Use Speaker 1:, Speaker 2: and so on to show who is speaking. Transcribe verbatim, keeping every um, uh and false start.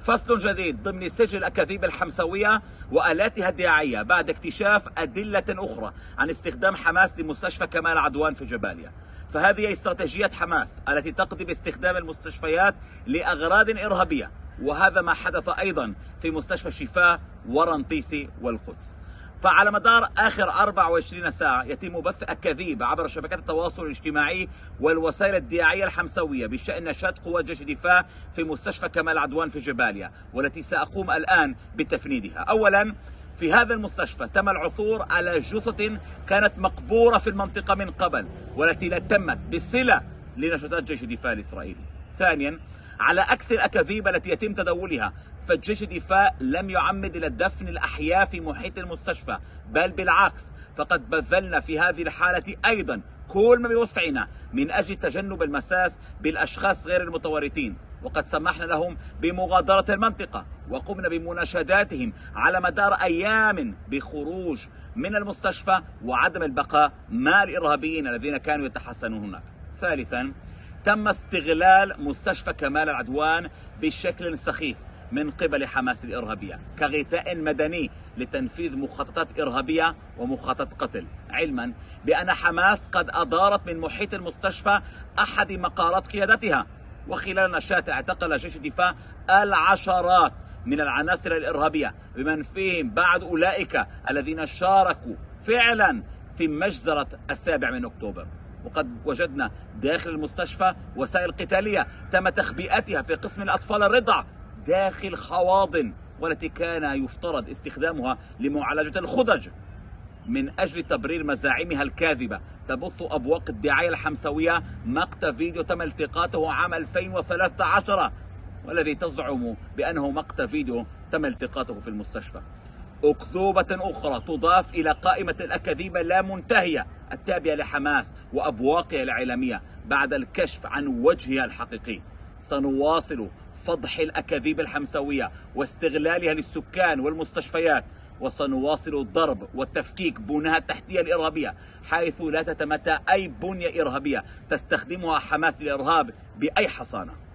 Speaker 1: فصل جديد ضمن سجل الأكاذيب الحمسوية وآلاتها الدعائية بعد اكتشاف أدلة أخرى عن استخدام حماس لمستشفى كمال عدوان في جباليا. فهذه استراتيجية حماس التي تقضي باستخدام المستشفيات لأغراض إرهابية، وهذا ما حدث أيضا في مستشفى الشفاء ورنطيسي والقدس. فعلى مدار آخر أربع وعشرين ساعة يتم بث أكاذيب عبر شبكات التواصل الاجتماعي والوسائل الدعائية الحمسوية بشأن نشاط قوات جيش الدفاع في مستشفى كمال عدوان في جباليا، والتي سأقوم الآن بتفنيدها. أولا، في هذا المستشفى تم العثور على جثث كانت مقبورة في المنطقة من قبل والتي لا تمت بصلة لنشاطات جيش الدفاع الإسرائيلي. ثانيا، على عكس الأكاذيب التي يتم تداولها، فجيش الدفاع لم يعمد إلى دفن الأحياء في محيط المستشفى، بل بالعكس، فقد بذلنا في هذه الحالة أيضا كل ما بوسعنا من أجل تجنب المساس بالأشخاص غير المتورطين، وقد سمحنا لهم بمغادرة المنطقة وقمنا بمناشداتهم على مدار أيام بخروج من المستشفى وعدم البقاء مع الإرهابيين الذين كانوا يتحسنون هناك. ثالثا، تم استغلال مستشفى كمال العدوان بشكل سخيف من قبل حماس الإرهابية كغثاء مدني لتنفيذ مخططات إرهابية ومخططات قتل، علما بأن حماس قد أدارت من محيط المستشفى أحد مقالات قيادتها، وخلال نشاط اعتقل جيش الدفاع العشرات من العناصر الإرهابية بمن فيهم بعض أولئك الذين شاركوا فعلا في مجزرة السابع من أكتوبر. وقد وجدنا داخل المستشفى وسائل قتالية تم تخبئتها في قسم الأطفال الرضع داخل حواضن، والتي كان يفترض استخدامها لمعالجة الخدج. من أجل تبرير مزاعمها الكاذبة تبث أبواق الدعاية الحمسوية مقطع فيديو تم التقاطه عام ألفين وثلاثة عشر، والذي تزعم بأنه مقطع فيديو تم التقاطه في المستشفى. أكذوبة أخرى تضاف إلى قائمة الأكاذيب اللامنتهية التابعة لحماس وأبواقها الإعلامية بعد الكشف عن وجهها الحقيقي. سنواصل فضح الأكاذيب الحمسوية واستغلالها للسكان والمستشفيات، وسنواصل الضرب والتفكيك بناها التحتية الإرهابية حيث لا تتمتع أي بنية إرهابية تستخدمها حماس الإرهاب بأي حصانة.